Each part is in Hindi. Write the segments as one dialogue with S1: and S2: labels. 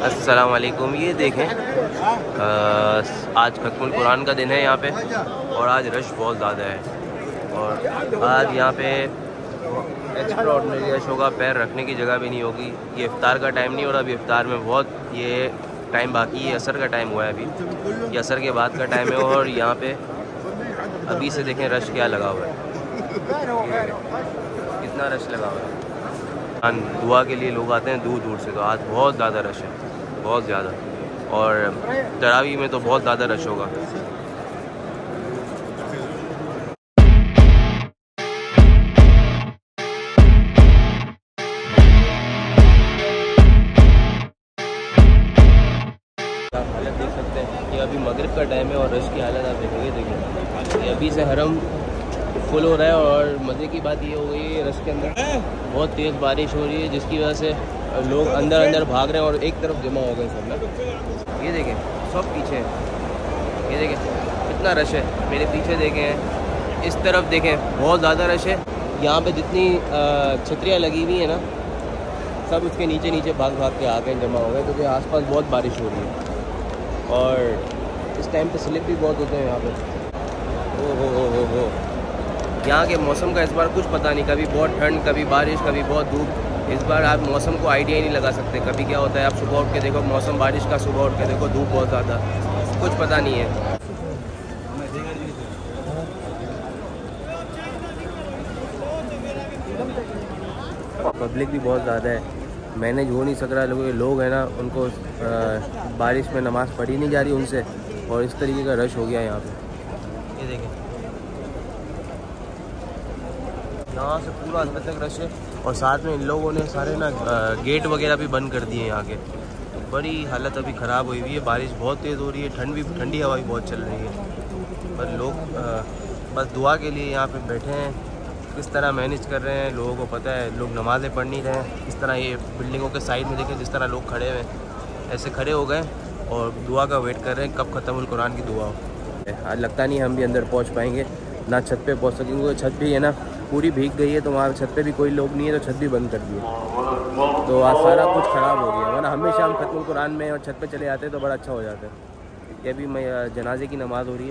S1: अस्सलाम वालेकुम। ये देखें आज खत्मुल कुरान का दिन है यहाँ पे और आज रश बहुत ज़्यादा है और आज यहाँ पे एक्स्ट्राऑर्डिनरी रश होगा। पैर रखने की जगह भी नहीं होगी। ये इफ्तार का टाइम नहीं हो रहा, अभी इफ्तार में बहुत ये टाइम बाकी है। असर का टाइम हुआ है अभी, ये असर के बाद का टाइम है और यहाँ पे अभी से देखें रश क्या लगा हुआ है, कितना रश लगा हुआ है। दुआ के लिए लोग आते हैं दूर दूर से, तो आज बहुत ज़्यादा रश है, बहुत ज़्यादा। और तरावी में तो बहुत ज़्यादा रश होगा। आप हालत देख सकते हैं कि अभी मगरिब का टाइम है और रश की हालत आप देखेंगे। देखिए अभी से हरम फुल हो रहा है और मज़े की बात ये हो गई है रश के अंदर बहुत तेज़ बारिश हो रही है, जिसकी वजह से लोग अंदर भाग रहे हैं और एक तरफ जमा हो गए सब ना। ये देखें सब पीछे, ये देखें कितना रश है। मेरे पीछे देखें, इस तरफ देखें बहुत ज़्यादा रश है। यहाँ पे जितनी छतरियाँ लगी हुई हैं ना, सब उसके नीचे नीचे भाग के आ गए, जमा हो गए, क्योंकि आसपास बहुत बारिश हो रही है और इस टाइम पे स्लिप भी बहुत होते हैं यहाँ पे। हो यहाँ के मौसम का इस बार कुछ पता नहीं, कभी बहुत ठंड, कभी बारिश, कभी बहुत धूप। इस बार आप मौसम को आइडिया ही नहीं लगा सकते। कभी क्या होता है, आप सुबह उठ के देखो मौसम बारिश का, सुबह उठ के देखो धूप बहुत ज़्यादा, कुछ पता नहीं है। पब्लिक भी बहुत ज़्यादा है, मैनेज हो नहीं सक रहा। लोग हैं ना, उनको बारिश में नमाज़ पढ़ी नहीं जा रही उनसे, और इस तरीके का रश हो गया यहाँ पे। ये देखें यहाँ से पूरा अंदर तक रश है और साथ में इन लोगों ने सारे ना गेट वगैरह भी बंद कर दिए यहाँ के। बड़ी हालत अभी ख़राब हुई है। बारिश बहुत तेज़ हो रही है, ठंडी हवा भी बहुत चल रही है। पर लोग बस दुआ के लिए यहाँ पे बैठे हैं। किस तरह मैनेज कर रहे हैं लोगों को पता है। लोग नमाज़ें पढ़ नहीं रहे हैं। इस तरह ये बिल्डिंगों के साइड में देखें, जिस तरह लोग खड़े हुए हैं, ऐसे खड़े हो गए और दुआ का वेट कर रहे हैं कब ख़त्मुल कुरान की दुआ हो। आज लगता नहीं हम भी अंदर पहुँच पाएंगे, ना छत पे पहुँच सकेंगे। छत भी है ना पूरी भीग गई है, तो वहाँ छत पे भी कोई लोग नहीं है, तो छत भी बंद कर दी है। तो आज सारा कुछ ख़राब हो गया। वरना हमेशा हम खत्मुल कुरान में और छत पे चले जाते तो बड़ा अच्छा हो जाता है। ये अभी जनाजे की नमाज़ हो रही है,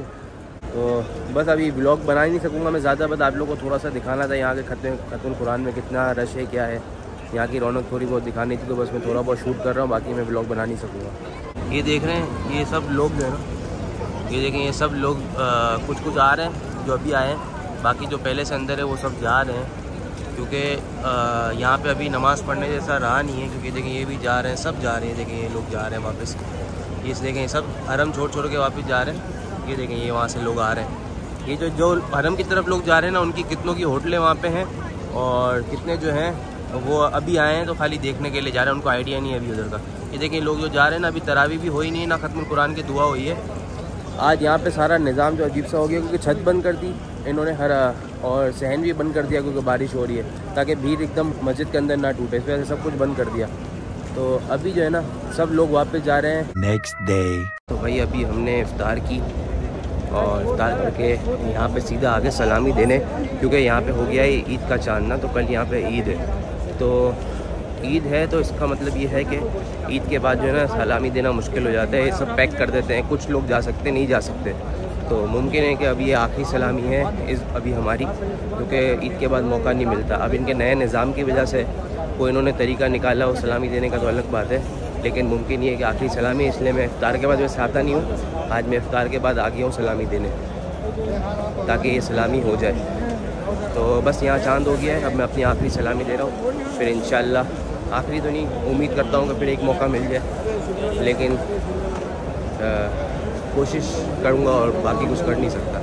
S1: तो बस अभी व्लॉग बना ही नहीं सकूँगा मैं ज़्यादा। बस आप लोगों को थोड़ा सा दिखाना था यहाँ के खत्मुल कुरान में कितना रश है, क्या है, यहाँ की रौनक थोड़ी बहुत दिखानी थी। तो बस मैं थोड़ा बहुत शूट कर रहा हूँ, बाकी मैं व्लॉग बना नहीं सकूँगा। ये देख रहे हैं, ये सब लोग जो है ना, ये देखें, ये सब लोग कुछ आ रहे हैं जो अभी आए हैं, बाकी जो पहले से अंदर है वो सब जा रहे हैं, क्योंकि यहाँ पे अभी नमाज़ पढ़ने जैसा रहा नहीं है। क्योंकि देखें ये भी जा रहे हैं, सब जा रहे हैं। देखें ये लोग जा रहे हैं वापस, ये देखें सब हरम छोड़ के वापस जा रहे हैं। ये देखें ये वहाँ से लोग आ रहे हैं। ये जो हरम की तरफ लोग जा रहे हैं ना, उनकी कितनों की होटलें वहाँ पे हैं और कितने जो हैं वो अभी आए हैं तो खाली देखने के लिए जा रहे हैं, उनको आइडिया नहीं है अभी उधर का। ये देखें लोग जो जा रहे हैं ना, अभी तरावी भी हो ही नहीं है, ना खत्मुल कुरान की दुआ हुई है। आज यहाँ पे सारा निज़ाम जो अजीब सा हो गया, क्योंकि छत बंद कर दी इन्होंने और सहन भी बंद कर दिया, क्योंकि बारिश हो रही है, ताकि भीड़ एकदम मस्जिद के अंदर ना टूटे। इस वजह से सब कुछ बंद कर दिया। तो अभी जो है ना सब लोग वापस जा रहे हैं नेक्स्ट डे। तो भाई अभी हमने इफ्तार की और इफ्तार करके यहाँ पे सीधा आगे सलामी देने, क्योंकि यहाँ पे हो गया है ईद का चांद ना, तो कल यहाँ पे ईद है। तो ईद है तो इसका मतलब ये है कि ईद के बाद जो है ना सलामी देना मुश्किल हो जाता है। ये सब पैक कर देते हैं, कुछ लोग जा सकते नहीं जा सकते। तो मुमकिन है कि अभी ये आखिरी सलामी है अभी हमारी, क्योंकि ईद के बाद मौका नहीं मिलता। अब इनके नए निज़ाम की वजह से कोई इन्होंने तरीका निकाला हो सलामी देने का, तो अलग बात है, लेकिन मुमकिन ये है कि आखिरी सलामी है। इसलिए मैं इफ्तार के बाद वैसे आता नहीं हूँ, आज मैं इफ्तार के बाद आ गया हूँ सलामी देने, ताकि ये सलामी हो जाए। तो बस यहाँ चांद हो गया है, अब मैं अपनी आखिरी सलामी दे रहा हूँ। फिर इंशाल्लाह, आखिरी तो नहीं, उम्मीद करता हूँ कि फिर एक मौका मिल जाए, लेकिन कोशिश करूँगा और बाकी कुछ कर नहीं सकता।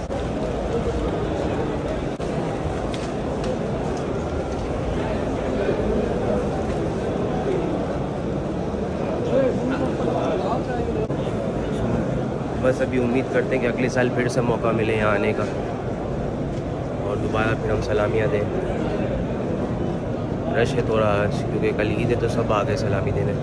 S1: बस अभी उम्मीद करते हैं कि अगले साल फिर से मौका मिले यहाँ आने का और दोबारा फिर हम सलामियाँ दें। रश है थोड़ा आज, क्योंकि कल ईद है तो सब आ गए सलामी देने।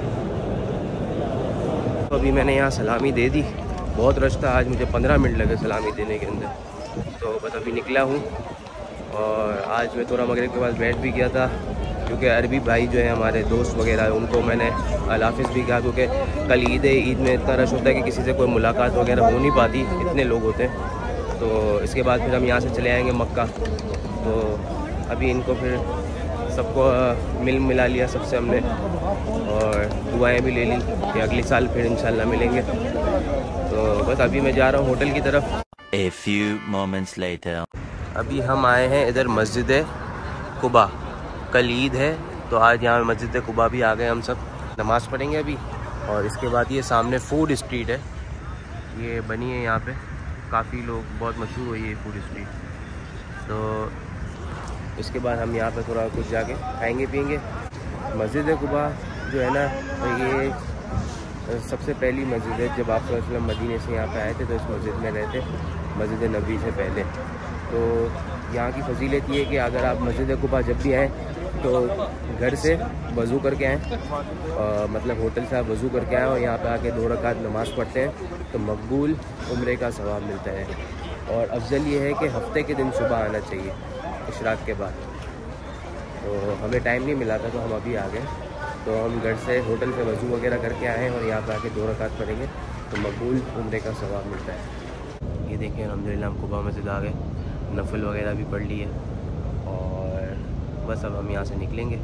S1: तो अभी मैंने यहाँ सलामी दे दी, बहुत रश था आज, मुझे 15 मिनट लगे सलामी देने के अंदर। तो बस अभी निकला हूँ और आज मैं थोड़ा मगरिब के बाद बैठ भी गया था क्योंकि अरबी भाई जो है हमारे दोस्त वगैरह उनको मैंने अल्लाह हाफ़िज़ भी कहा, क्योंकि कल ईद है, ईद में इतना रश होता है कि किसी से कोई मुलाकात वगैरह हो नहीं पाती, इतने लोग होते हैं। तो इसके बाद फिर हम यहाँ से चले आएँगे मक्का। तो अभी इनको फिर सबको मिल मिला लिया सबसे हमने, और दुआएं भी ले ली कि अगले साल फिर इंशाल्लाह मिलेंगे। तो बस अभी मैं जा रहा हूँ होटल की तरफ।
S2: A few moments later.
S1: अभी हम आए हैं इधर मस्जिद कुबा, कल ईद है तो आज यहाँ मस्जिद कुबा भी आ गए हम सब, नमाज़ पढ़ेंगे अभी। और इसके बाद ये सामने फूड स्ट्रीट है, ये बनी है यहाँ पे, काफ़ी लोग, बहुत मशहूर हुई है फूड स्ट्रीट। तो इसके बाद हम यहाँ पे थोड़ा कुछ जाके खाएंगे पियेंगे। मस्जिद कुबा जो है ना, ये सबसे पहली मस्जिद है, जब आप मदीने से यहाँ पे आए थे तो इस मस्जिद में रहते, मस्जिद नबी से पहले। तो यहाँ की फजीलत ये है कि अगर आप मस्जिद कुबा जब भी आएँ तो घर से वज़ू करके आएँ, मतलब होटल से आप वज़ू करके आएँ और यहाँ पे आके 2 रकात नमाज़ पढ़ते हैं तो मकबूल उम्रे का सवाब मिलता है। और अफजल ये है कि हफ्ते के दिन सुबह आना चाहिए इशराक के बाद। तो हमें टाइम नहीं मिला था तो हम अभी आ गए, तो हम घर से होटल से वज़ू वगैरह करके आए और यहाँ पे आके 2 रकात पढ़ेंगे तो मकबूल उम्रे का सवाब मिलता है। ये देखिए अल्हम्दुलिल्लाह हम कुबा मस्जिद आ गए, नफल वगैरह भी पढ़ लिए और बस अब हम यहाँ से निकलेंगे।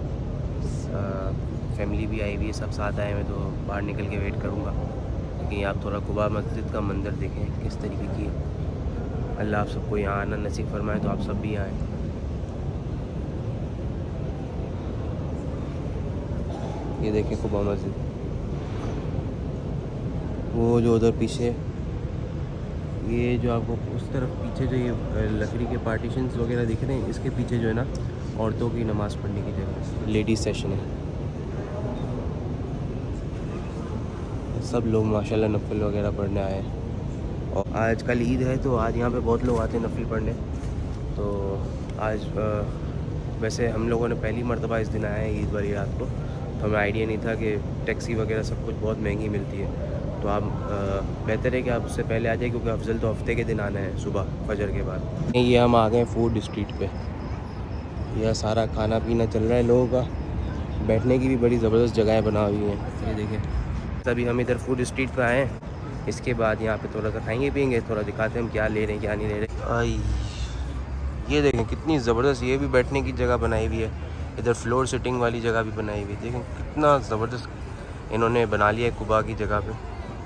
S1: फैमिली भी आई हुई है, सब साथ आए हुए, तो बाहर निकल के वेट करूँगा। लेकिन आप थोड़ा कुबा मस्जिद का मंदिर देखें किस तरीके की है। अल्लाह आप सबको यहाँ आना नसीब फरमाए, तो आप सब भी आएँ। ये देखें कुबा मस्जिद, वो जो उधर पीछे, ये जो आपको उस तरफ पीछे जो ये लकड़ी के पार्टीशंस वगैरह दिख रहे हैं, इसके पीछे जो है ना औरतों की नमाज़ पढ़ने की जगह, लेडीज़ सेशन है। सब लोग माशाल्लाह नफल वगैरह पढ़ने आए हैं। और आज कल ईद है तो आज यहाँ पे बहुत लोग आते हैं नफल पढ़ने। तो आज वैसे हम लोगों ने पहली मरतबा इस दिन आए हैं ईद वाली रात को, तो हमें आइडिया नहीं था कि टैक्सी वगैरह सब कुछ बहुत महंगी मिलती है। तो आप बेहतर है कि आप उससे पहले आ जाए, क्योंकि अफजल तो हफ्ते के दिन आना है सुबह फजर के बाद। ये हम आ गए फूड स्ट्रीट पे, यह सारा खाना पीना चल रहा है लोगों का, बैठने की भी बड़ी ज़बरदस्त जगह बना हुई है। ये देखें, तभी हम इधर फूड स्ट्रीट पे आए हैं। इसके बाद यहाँ पे थोड़ा सा खाएंगे पियेंगे, थोड़ा दिखाते हैं हम क्या ले रहे हैं क्या नहीं ले रहे। ये देखें कितनी ज़बरदस्त, ये भी बैठने की जगह बनाई हुई है, इधर फ्लोर सिटिंग वाली जगह भी बनाई हुई है। देखें कितना ज़बरदस्त इन्होंने बना लिया है कुबा की जगह पे।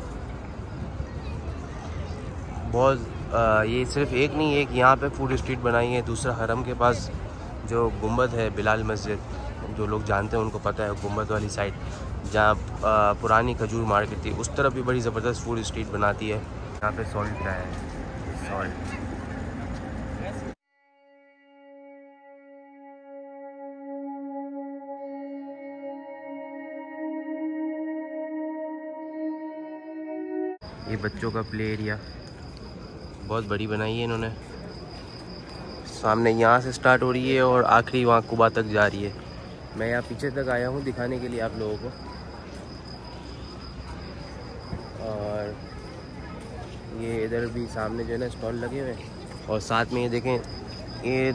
S1: बहुत ये सिर्फ एक नहीं, एक यहाँ पे फूड स्ट्रीट बनाई है, दूसरा हरम के पास जो गुंबद है बिलाल मस्जिद, जो लोग जानते हैं उनको पता है, गुंबद वाली साइड जहाँ पुरानी खजूर मार्केट थी, उस तरफ भी बड़ी ज़बरदस्त फूड स्ट्रीट बनाती है। यहाँ पे सॉल्ट का है, सॉल्ट। ये बच्चों का प्ले एरिया बहुत बड़ी बनाई है इन्होंने, सामने यहाँ से स्टार्ट हो रही है और आखिरी वहाँ कुबा तक जा रही है। मैं यहाँ पीछे तक आया हूँ दिखाने के लिए आप लोगों को। और ये इधर भी सामने जो है ना स्टॉल लगे हुए हैं, और साथ में ये देखें ये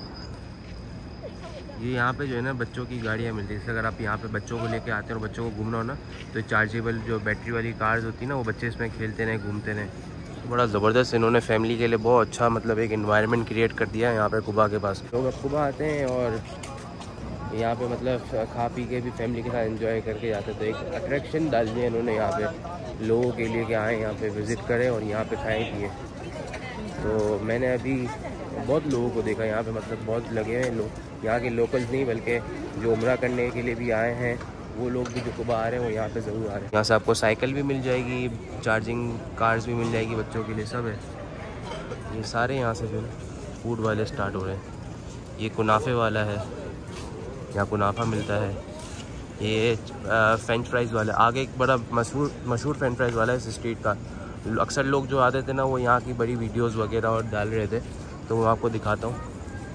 S1: यहाँ पे जो है ना बच्चों की गाड़ियाँ मिलती है। जैसे अगर आप यहाँ पे बच्चों को लेके आते हैं और बच्चों को घूमना हो ना, तो चार्जेबल जो बैटरी वाली कार्स होती है ना, वो बच्चे इसमें खेलते रहें घूमते रहें। तो बड़ा ज़बरदस्त इन्होंने फैमिली के लिए बहुत अच्छा मतलब एक एनवायरनमेंट क्रिएट कर दिया है यहाँ पे कुबा के पास। लोग अब कुबा आते हैं और यहाँ पे मतलब खा पी के भी फैमिली के साथ एंजॉय करके जाते हैं। तो एक अट्रैक्शन डाल दिया इन्होंने यहाँ पे लोगों के लिए कि आएँ यहाँ पे विज़िट करें और यहाँ पे खाएँ पिए। तो मैंने अभी बहुत लोगों को देखा यहाँ पे, मतलब बहुत लगे हैं लोग, यहाँ के लोकल्स नहीं बल्कि जो उम्रा करने के लिए भी आए हैं वो लोग भी जो कुबा आ रहे हैं वो यहाँ पे ज़रूर आ रहे हैं। यहाँ से आपको साइकिल भी मिल जाएगी, चार्जिंग कार्स भी मिल जाएगी बच्चों के लिए, सब है। ये सारे यहाँ से जो है फूड वाले स्टार्ट हो रहे हैं। ये कुनाफे वाला है, यहाँ कुनाफा मिलता है। ये फ्रेंच फ्राइज़ वाला, आगे एक बड़ा मशहूर फ्रेंच फ्राइज़ वाला है इस स्ट्रीट का। अक्सर लोग जो आते थे ना वो यहाँ की बड़ी वीडियोस वगैरह और डाल रहे थे, तो मैं आपको दिखाता हूँ।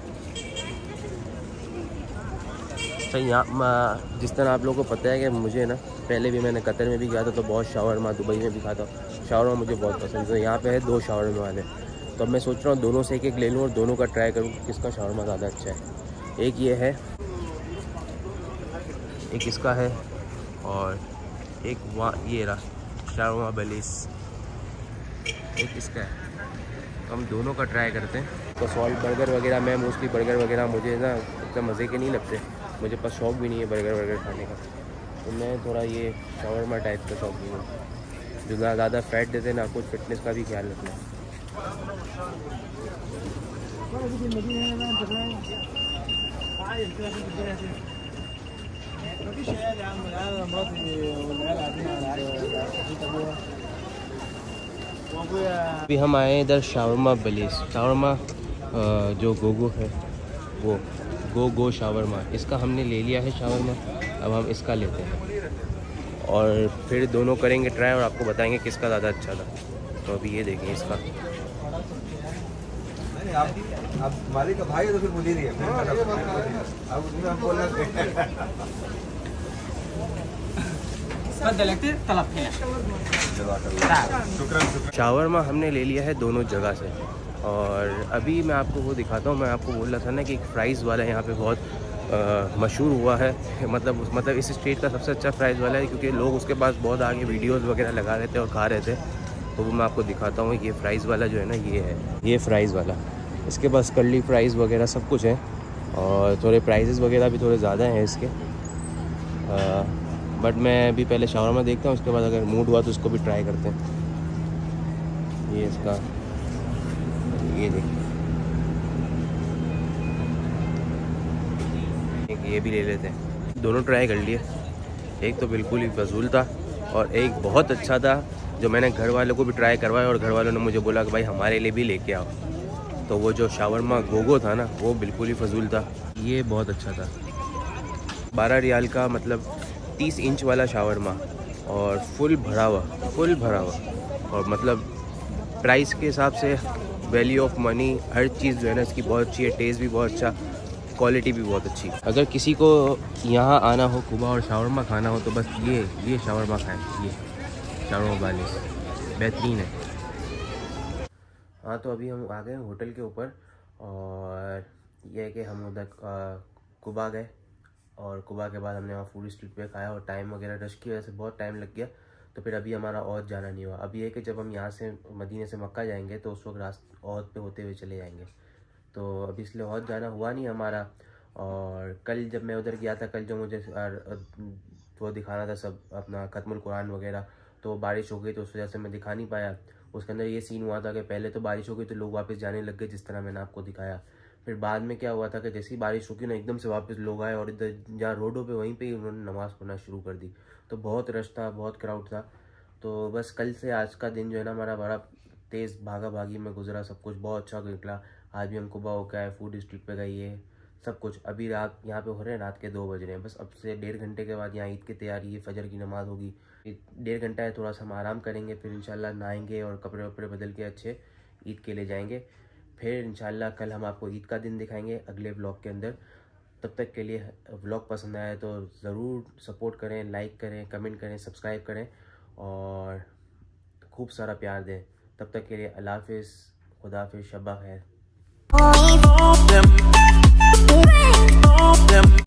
S1: अच्छा, यहाँ जिस तरह आप लोगों को पता है कि मुझे ना पहले भी मैंने कतर में भी गया था तो बहुत शावरमा, दुबई में भी खाता हूँ, शावरमा मुझे बहुत पसंद है। यहाँ पे है 2 शावरमा वाले, तो अब मैं सोच रहा हूँ दोनों से एक ले लूँ और दोनों का ट्राई करूँ किसका शावरमा ज़्यादा अच्छा है। एक ये है एक इसका है और एक वहाँ ये रहा शावरमा बलीस, एक इसका है। तो हम दोनों का ट्राई करते हैं। तो सॉल्ट बर्गर वगैरह, मैं मोस्टली बर्गर वगैरह मुझे ना इतना मज़े के नहीं लगते, मुझे पास शौक भी नहीं है बर्गर खाने का। तो मैं थोड़ा ये शावरमा टाइप का शौकीन हूँ, जो ना ज़्यादा फैट देते ना, कुछ फिटनेस का भी ख्याल रखना। अभी हम आए इधर शावरमा बलीस। शावरमा जो गोगो है वो गो शावरमा, इसका हमने ले लिया है शावरमा। अब हम इसका लेते हैं और फिर दोनों करेंगे ट्राई और आपको बताएंगे किसका ज़्यादा अच्छा था। तो अभी ये देखें इसका।
S3: आप मालिक का भाई है तो फिर मुझे नहीं है।
S1: शावरमा हमने ले लिया है दोनों जगह से और अभी मैं आपको वो दिखाता हूँ। मैं आपको बोल रहा था ना कि एक फ्राइज़ वाला यहाँ पे बहुत मशहूर हुआ है, मतलब इस स्ट्रीट का सबसे अच्छा फ्राइज़ वाला है, क्योंकि लोग उसके पास बहुत आगे वीडियोस वगैरह लगा रहे थे और खा रहे थे। तो वो मैं आपको दिखाता हूँ। ये फ्राइज़ वाला जो है ना, ये है ये फ्राइज़ वाला। इसके पास कर्ली फ्राइज़ वगैरह सब कुछ है और थोड़े प्राइजेज़ वगैरह भी थोड़े ज़्यादा हैं इसके। बट मैं अभी पहले शावरमा देखता हूँ, उसके बाद अगर मूड हुआ तो इसको भी ट्राई करते हैं। ये इसका, ये देखिए, ये भी ले लेते हैं। दोनों ट्राई कर लिए, एक तो बिल्कुल ही फजूल था और एक बहुत अच्छा था, जो मैंने घर वालों को भी ट्राई करवाया और घर वालों ने मुझे बोला कि भाई हमारे लिए भी लेके आओ। तो वो जो शावरमा गोगो था ना, वो बिल्कुल ही फजूल था। ये बहुत अच्छा था। 12 रियाल का, मतलब 30 इंच वाला शावरमा और फुल भरा हुआ और मतलब प्राइस के हिसाब से वैल्यू ऑफ मनी, हर चीज़ जो है ना इसकी बहुत अच्छी है। टेस्ट भी बहुत अच्छा, क्वालिटी भी बहुत अच्छी। अगर किसी को यहाँ आना हो कुबा और शावरमा खाना हो तो बस ये शावरमा खाएं। ये शावरमा वाले बेहतरीन है। हाँ, तो अभी हम आ गए होटल के ऊपर और यह है कि हम उधर कुबा गए और कुबा के बाद हमने वहाँ फूड स्ट्रीट पे खाया और टाइम वगैरह रश की वजह से बहुत टाइम लग गया। तो फिर अभी हमारा औद जाना नहीं हुआ। अभी है कि जब हम यहाँ से मदीने से मक्का जाएंगे तो उस वक्त रास्ते औद पे होते हुए चले जाएंगे। तो अभी इसलिए औद जाना हुआ नहीं हमारा। और कल जब मैं उधर गया था, कल जो मुझे वो दिखाना था सब अपना खत्मुल कुरान वगैरह, तो बारिश हो गई तो उस वजह से मैं दिखा नहीं पाया। उसके अंदर ये सीन हुआ था कि पहले तो बारिश हो गई तो लोग वापस जाने लग गए, जिस तरह मैंने आपको दिखाया। फिर बाद में क्या हुआ था कि जैसे ही बारिश रुकी ना, एकदम से वापस लोग आए और इधर जहाँ रोडों पे वहीं पे ही उन्होंने नमाज़ पढ़ना शुरू कर दी। तो बहुत रश था, बहुत क्राउड था। तो बस कल से आज का दिन जो है ना हमारा बड़ा तेज़ भागा भागी में गुजरा। सब कुछ बहुत अच्छा निकला। आज भी हम कुबा होकर आए, फूड स्ट्रीट पे गई है सब कुछ। अभी रात यहाँ पे हो रहे हैं, रात के 2 बज रहे हैं। बस अब से 1.5 घंटे के बाद यहाँ ईद की तैयारी है, फजर की नमाज़ होगी। 1.5 घंटा है, थोड़ा सा हम आराम करेंगे, फिर इंशाल्लाह नहाएंगे और कपड़े वपड़े बदल के अच्छे ईद के लिए जाएंगे। फिर इंशाल्लाह कल हम आपको ईद का दिन दिखाएंगे अगले व्लॉग के अंदर। तब तक के लिए व्लॉग पसंद आया तो ज़रूर सपोर्ट करें, लाइक करें, कमेंट करें, सब्सक्राइब करें और खूब सारा प्यार दें। तब तक के लिए अल्लाह हाफ़िज़, खुदा हाफ़िज़, शब्बा खैर।